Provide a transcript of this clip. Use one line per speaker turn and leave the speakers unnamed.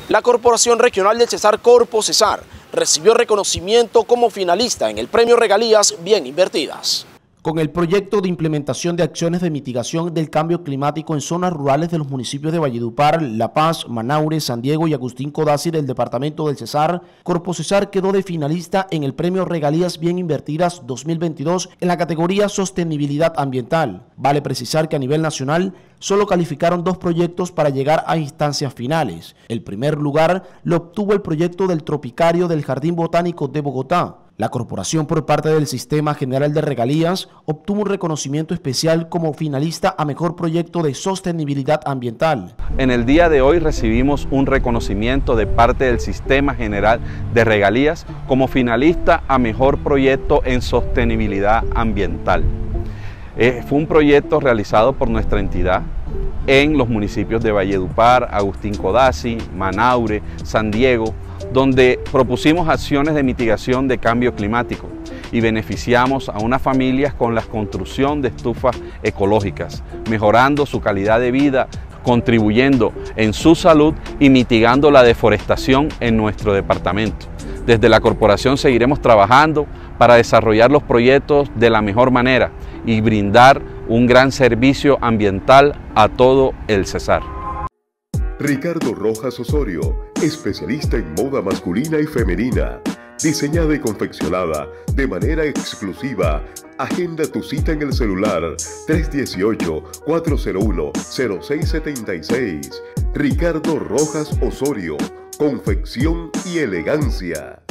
La Corporación Regional del Cesar, Corpo Cesar, recibió reconocimiento como finalista en el Premio Regalías Bien Invertidas. Con el proyecto de implementación de acciones de mitigación del cambio climático en zonas rurales de los municipios de Valledupar, La Paz, Manaure, San Diego y Agustín Codazzi del departamento del Cesar, Corpo Cesar quedó de finalista en el Premio Regalías Bien Invertidas 2022 en la categoría Sostenibilidad Ambiental. Vale precisar que a nivel nacional solo calificaron 2 proyectos para llegar a instancias finales. El primer lugar lo obtuvo el proyecto del Tropicario del Jardín Botánico de Bogotá. La corporación, por parte del Sistema General de Regalías, obtuvo un reconocimiento especial como finalista a Mejor Proyecto de Sostenibilidad Ambiental.
En el día de hoy recibimos un reconocimiento de parte del Sistema General de Regalías como finalista a Mejor Proyecto en Sostenibilidad Ambiental. Fue un proyecto realizado por nuestra entidad en los municipios de Valledupar, Agustín Codazzi, Manaure, San Diego, donde propusimos acciones de mitigación de cambio climático y beneficiamos a unas familias con la construcción de estufas ecológicas, mejorando su calidad de vida, contribuyendo en su salud y mitigando la deforestación en nuestro departamento. Desde la corporación seguiremos trabajando para desarrollar los proyectos de la mejor manera y brindar un gran servicio ambiental a todo el Cesar.
Ricardo Rojas Osorio, especialista en moda masculina y femenina, diseñada y confeccionada de manera exclusiva. Agenda tu cita en el celular 318-401-0676. Ricardo Rojas Osorio, confección y elegancia.